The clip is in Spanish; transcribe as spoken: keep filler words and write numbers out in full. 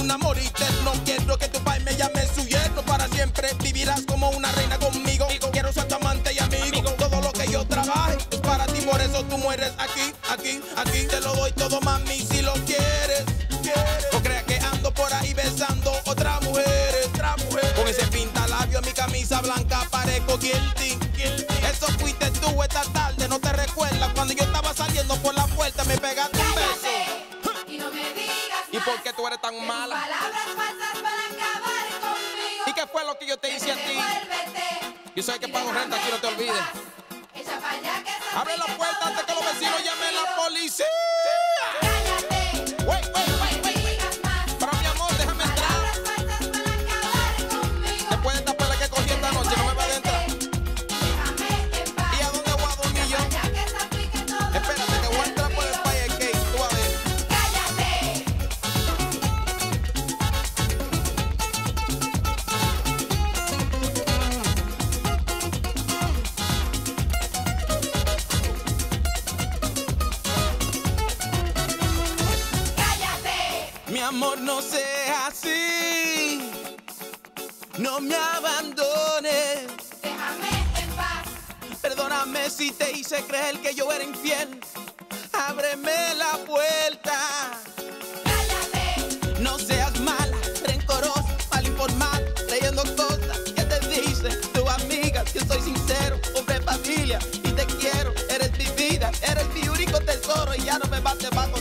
una moriste. No quiero que tu pai me llame su yerno. Para siempre vivirás como una reina conmigo. Quiero ser tu amante y amigo. Todo lo que yo trabaje es para ti, por eso tú mueres aquí, aquí, aquí. Te lo doy todo, mami, si lo quieres. No creas que ando por ahí besando otras mujeres, otra mujer. Con ese pintalabio en mi camisa blanca parezco guilty. Eso fuiste tú esta tarde, no te recuerdas cuando yo estaba saliendo por la puerta me pegaste un beso. Y no me digas ¿Y por qué tú eres tan mala? palabras falsas para acabar conmigo. ¿Y qué fue lo que yo te hice a ti? Devuélvete. Yo sé que pago renta aquí, no te olvides. Echa pa' allá que esa Abre la pique puerta todo antes que lo los que vecinos yo llamen a la pido. policía. Cállate. Wait, wait, wait, wait, wait. Digas más. Pero mi amor, déjame entrar. Palabras falsas para acabar conmigo. Después de esta pelea que cogí esta noche, no me va a entrar. Déjame en paz. ¿Y a dónde voy a dormir yo? Ya que esa pique todo lo Espérate que voy a entrar por el fire cake, tú a ver. Cállate. Cállate. Mi amor, no sea así. No me abandones. Déjame en paz. Perdóname si te hice creer que yo era infiel. Ábreme la puerta. Cállate. No seas mala, rencorosa, mal informada, leyendo cosas que te dicen tu amiga. Yo soy sincero, hombre de familia y te quiero. Eres mi vida, eres mi único tesoro y ya no me bates bajo